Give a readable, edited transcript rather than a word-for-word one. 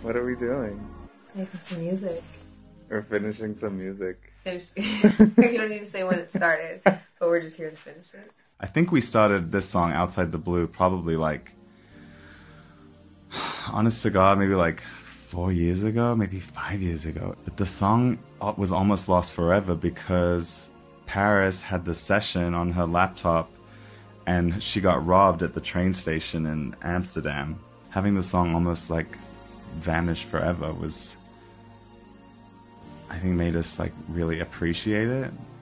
What are we doing? Making some music. We're finishing some music. You don't need to say when it started, but we're just here to finish it. I think we started this song, Outside the Blue, probably like, honest to God, maybe like 4 years ago, maybe 5 years ago. But the song was almost lost forever because Paris had the session on her laptop and she got robbed at the train station in Amsterdam. Having the song almost like vanish forever was, I think, made us like really appreciate it.